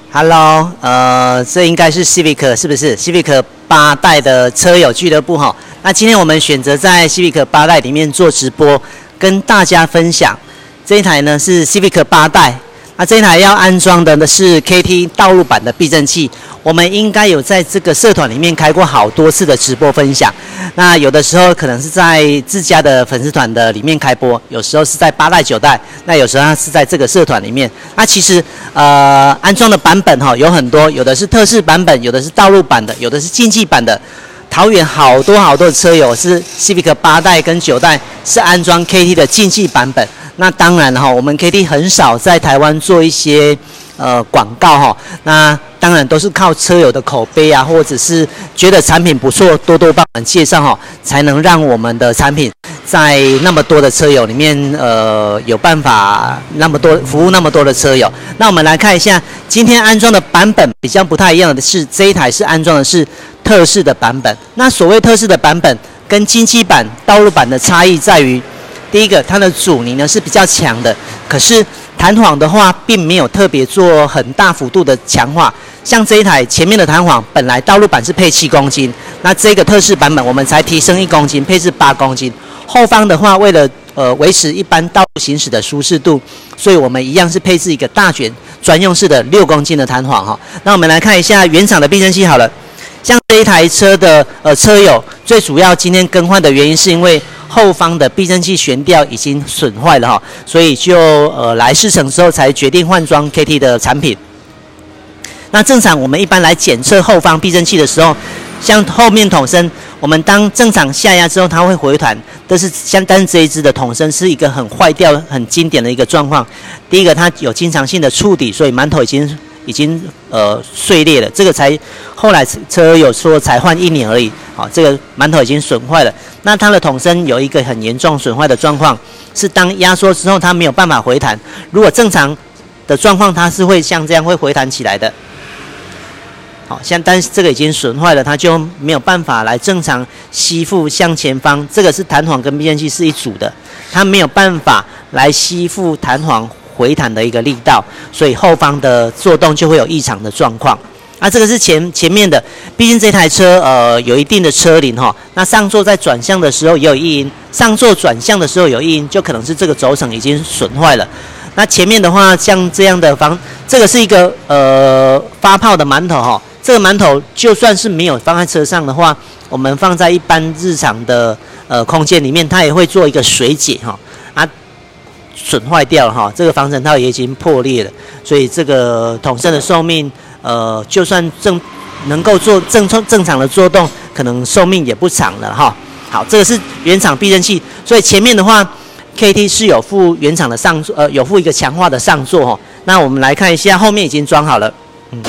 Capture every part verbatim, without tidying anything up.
Hello， 呃，这应该是 Civic 是不是 ？Civic 八代的车友俱乐部哈。那今天我们选择在 Civic 八代里面做直播，跟大家分享这一台呢是 Civic 八代。那这一台要安装的呢是 K T 道路版的避震器。我们应该有在这个社团里面开过好多次的直播分享。那有的时候可能是在自家的粉丝团的里面开播，有时候是在八代九代，那有时候是在这个社团里面。那其实呃安装的版本哈有很多，有的是特仕版本，有的是道路版的，有的是竞技版的。桃园好多好多的车友是 Civic 八代跟九代是安装 K T 的竞技版本。那当然哈，我们 K T 很少在台湾做一些呃广告哈，那当然都是靠车友的口碑啊，或者是觉得产品不错，多多帮我们介绍哈，才能让我们的产品在那么多的车友里面呃有办法那么多服务那么多的车友。那我们来看一下今天安装的版本比较不太一样的是，这一台是安装的是特仕的版本。那所谓特仕的版本跟竞技版、道路版的差异在于，第一个，它的阻尼呢是比较强的，可是弹簧的话并没有特别做很大幅度的强化。像这一台前面的弹簧本来道路版是配七公斤，那这个特仕版本我们才提升一公斤，配置八公斤。后方的话，为了呃维持一般道路行驶的舒适度，所以我们一样是配置一个大卷专用式的六公斤的弹簧哈。那我们来看一下原厂的避震器好了。像这一台车的呃车友，最主要今天更换的原因是因为后方的避震器悬吊已经损坏了哈，所以就呃来试乘之后才决定换装 K T 的产品。那正常我们一般来检测后方避震器的时候，像后面筒身，我们当正常下压之后它会回弹，但是像但是这一支的筒身是一个很坏掉、很经典的一个状况。第一个它有经常性的触底，所以馒头已经已经呃碎裂了，这个才后来车友说才换一年而已，好，这个馒头已经损坏了。那它的筒身有一个很严重损坏的状况，是当压缩之后它没有办法回弹。如果正常的状况，它是会像这样会回弹起来的。好，像但是这个已经损坏了，它就没有办法来正常吸附向前方。这个是弹簧跟避震器是一组的，它没有办法来吸附弹簧回弹的一个力道，所以后方的作动就会有异常的状况。啊，这个是前前面的，毕竟这台车呃有一定的车龄哈，那上座在转向的时候也有异音，上座转向的时候有异音，就可能是这个轴承已经损坏了。那前面的话，像这样的防，这个是一个呃发泡的馒头哈，这个馒头就算是没有放在车上的话，我们放在一般日常的呃空间里面，它也会做一个水解哈啊。损坏掉了哈，这个防尘套也已经破裂了，所以这个筒身的寿命，呃，就算正能够做正正常的作动，可能寿命也不长了哈。好，这个是原厂避震器，所以前面的话 ，K T 是有附原厂的上座，呃，有附一个强化的上座哈。那我们来看一下，后面已经装好了，嗯，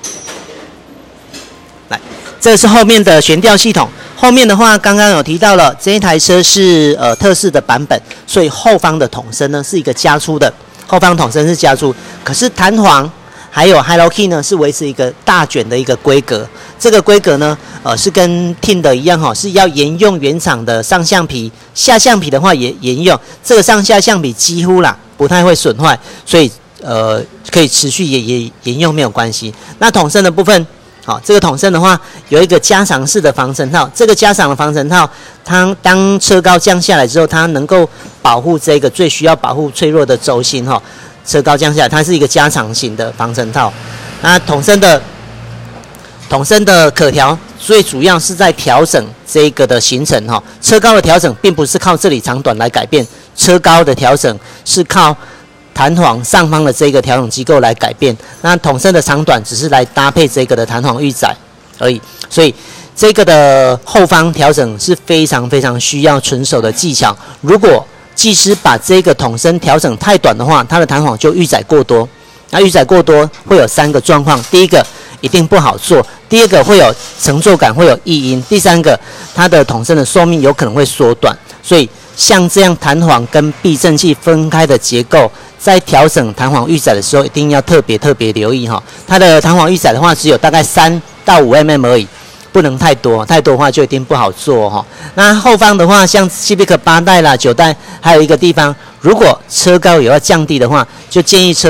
来，这个是后面的悬吊系统。后面的话，刚刚有提到了，这一台车是呃特仕的版本，所以后方的筒身呢是一个加粗的，后方筒身是加粗，可是弹簧还有 Hello Key 呢是维持一个大卷的一个规格，这个规格呢呃是跟 T I N 的一样哈，是要沿用原厂的上橡皮，下橡皮的话也沿用，这个上下橡皮几乎啦不太会损坏，所以呃可以持续也也沿用没有关系。那筒身的部分。好，这个筒身的话有一个加长式的防尘套，这个加长的防尘套，它当车高降下来之后，它能够保护这个最需要保护脆弱的轴心哈。车高降下来，它是一个加长型的防尘套。那筒身的筒身的可调，最主要是在调整这个的行程哈。车高的调整并不是靠这里长短来改变，车高的调整是靠弹簧上方的这个调整机构来改变，那筒身的长短只是来搭配这个的弹簧预载而已，所以这个的后方调整是非常非常需要纯手的技巧。如果技师把这个筒身调整太短的话，它的弹簧就预载过多。那预载过多会有三个状况：第一个一定不好做；第二个会有乘坐感，会有异音；第三个它的筒身的寿命有可能会缩短。所以像这样弹簧跟避震器分开的结构，在调整弹簧预载的时候，一定要特别特别留意哈。它的弹簧预载的话，只有大概三到五 mm 而已，不能太多，太多的话就一定不好做哈。那后方的话，像 Civic 八代啦、九代，还有一个地方，如果车高有要降低的话，就建议车友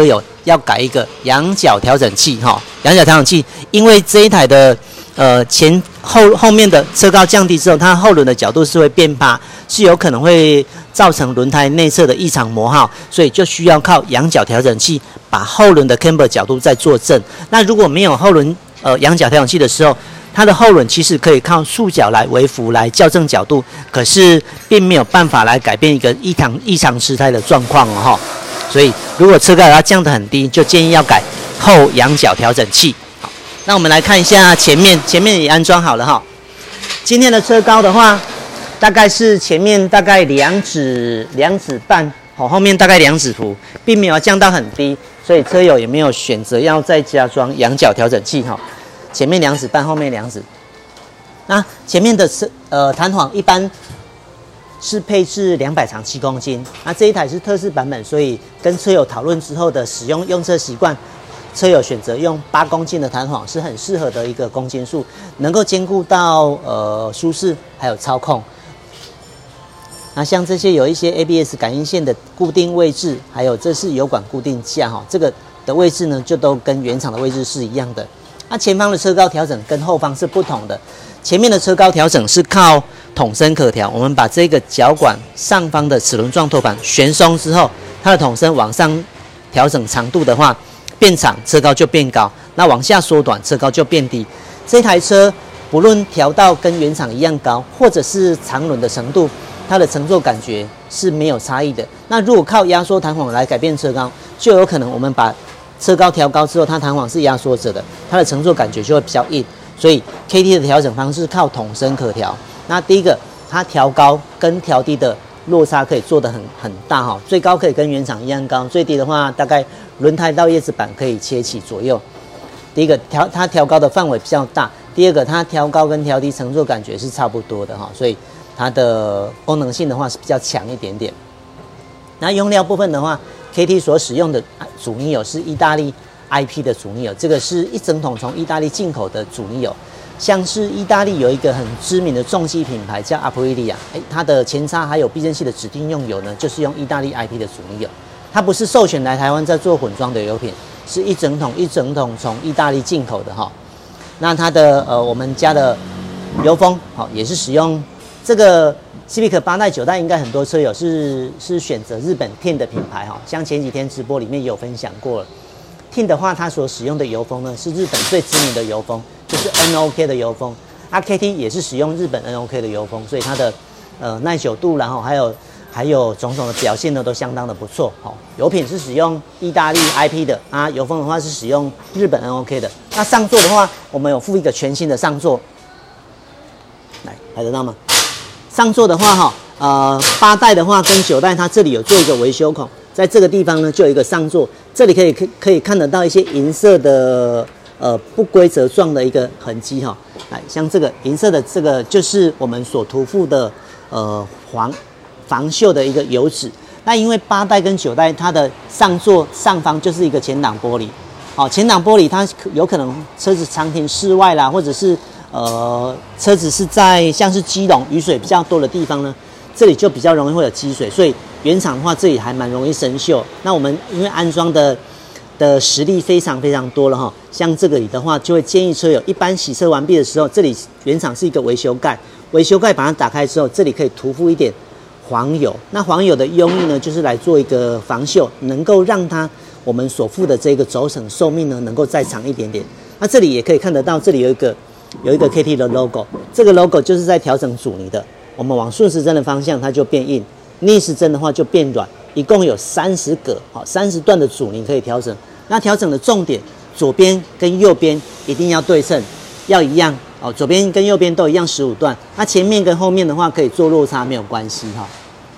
要改一个仰角调整器哈，仰角调整器，因为这一台的呃前后后面的车高降低之后，它后轮的角度是会变趴，是有可能会造成轮胎内侧的异常磨耗，所以就需要靠仰角调整器把后轮的 camber 角度再做正。那如果没有后轮呃仰角调整器的时候，它的后轮其实可以靠束角来微幅来校正角度，可是并没有办法来改变一个异常异常失态的状况哦哈。所以如果车高要降得很低，就建议要改后仰角调整器。好，那我们来看一下前面，前面也安装好了哈。今天的车高的话，大概是前面大概两指两指半，好，后面大概两指幅，并没有降到很低，所以车友也没有选择要再加装仰角调整器哈。前面两指半，后面两指。那前面的是呃弹簧一般是配置两百长七公斤。那这一台是特仕版本，所以跟车友讨论之后的使用用车习惯，车友选择用八公斤的弹簧是很适合的一个公斤数，能够兼顾到呃舒适还有操控。那像这些有一些 A B S 感应线的固定位置，还有这是油管固定架哈，这个的位置呢就都跟原厂的位置是一样的。那前方的车高调整跟后方是不同的，前面的车高调整是靠筒身可调，我们把这个脚管上方的齿轮状托盘旋松之后，它的筒身往上调整长度的话，变长车高就变高，那往下缩短车高就变低。这台车不论调到跟原厂一样高，或者是长轮的程度，它的乘坐感觉是没有差异的。那如果靠压缩弹簧来改变车高，就有可能我们把车高调高之后，它弹簧是压缩着的，它的乘坐感觉就会比较硬。所以 K T 的调整方式靠筒身可调。那第一个，它调高跟调低的落差可以做得很很大哈，最高可以跟原厂一样高，最低的话大概轮胎到叶子板可以切起左右。第一个调它调高的范围比较大，第二个它调高跟调低乘坐感觉是差不多的哈，所以它的功能性的话是比较强一点点。那用料部分的话 ，K T 所使用的阻尼油是意大利 I P 的阻尼油，这个是一整桶从意大利进口的阻尼油。像是意大利有一个很知名的重机品牌叫 Aprilia， 哎，它的前叉还有避震器的指定用油呢，就是用意大利 I P 的阻尼油。它不是授权来台湾在做混装的油品，是一整桶一整桶从意大利进口的哈。那它的呃我们家的油封好也是使用这个 Civic 八代九代，应该很多车友是是选择日本 T I N 的品牌哈，像前几天直播里面也有分享过了。T I N 的话，它所使用的油封呢是日本最知名的油封，就是 N O K 的油封。啊 K T 也是使用日本 N O K 的油封，所以它的呃耐久度，然后还有还有种种的表现呢都相当的不错。好、哦，油品是使用意大利 I P 的啊，油封的话是使用日本 N O K 的。那上座的话，我们有附一个全新的上座，来看得到吗？上座的话哈，呃八代的话跟九代，它这里有做一个维修孔。在这个地方呢，就有一个上座，这里可以可可以看得到一些银色的呃不规则状的一个痕迹哈。来，像这个银色的这个就是我们所涂覆的呃黄防锈的一个油脂。那因为八代跟九代它的上座上方就是一个前挡玻璃，哦，前挡玻璃它有可能车子常停室外啦，或者是呃车子是在像是基隆雨水比较多的地方呢，这里就比较容易会有积水，所以原厂的话，这里还蛮容易生锈。那我们因为安装的的实力非常非常多了哈，像这个里的话，就会建议车友一般洗车完毕的时候，这里原厂是一个维修盖，维修盖把它打开之后，这里可以涂覆一点黄油。那黄油的用意呢，就是来做一个防锈，能够让它我们所附的这个轴承寿命呢，能够再长一点点。那这里也可以看得到，这里有一个有一个 K T 的 logo， 这个 logo 就是在调整阻尼的。我们往顺时针的方向，它就变硬。逆时针的话就变软，一共有三十个，好，三十段的阻尼可以调整。那调整的重点，左边跟右边一定要对称，要一样哦，左边跟右边都一样十五段。那前面跟后面的话可以做落差，没有关系哈。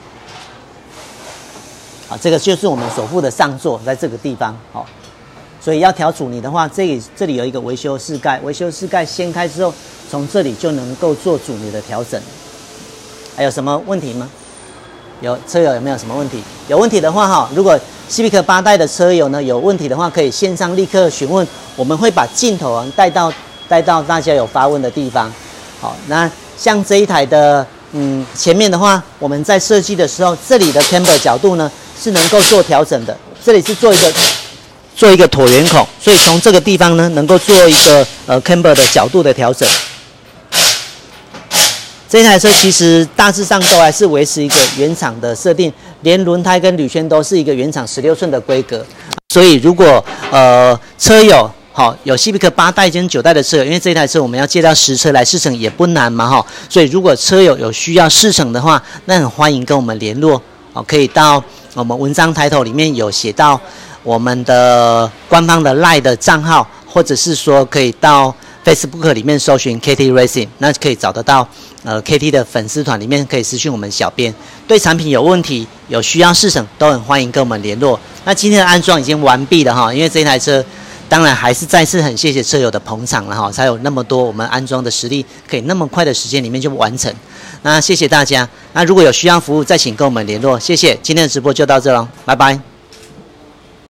好，这个就是我们首附的上座，在这个地方，好，所以要调阻尼的话，这里这里有一个维修室盖，维修室盖掀开之后，从这里就能够做阻尼的调整。还有什么问题吗？有车友有没有什么问题？有问题的话哈，如果 Civic 八代的车友呢有问题的话，可以线上立刻询问，我们会把镜头啊带到带到大家有发问的地方。好，那像这一台的嗯前面的话，我们在设计的时候，这里的 camber 角度呢是能够做调整的，这里是做一个做一个椭圆孔，所以从这个地方呢，能够做一个呃 camber 的角度的调整。这台车其实大致上都还是维持一个原厂的设定，连轮胎跟铝圈都是一个原厂十六寸的规格。所以如果呃车友好有 Civic 八代跟九代的车友，因为这台车我们要借到实车来试乘也不难嘛哈，所以如果车友有需要试乘的话，那很欢迎跟我们联络哦，可以到我们文章抬头里面有写到我们的官方的 LINE 的账号，或者是说可以到 Facebook 里面搜寻 K T Racing， 那可以找得到呃 K T 的粉丝团里面可以私讯我们小编，对产品有问题有需要试乘都很欢迎跟我们联络。那今天的安装已经完毕了哈，因为这台车当然还是再次很谢谢车友的捧场了哈，才有那么多我们安装的实力，可以那么快的时间里面就完成。那谢谢大家，那如果有需要服务再请跟我们联络，谢谢。今天的直播就到这喽，拜拜。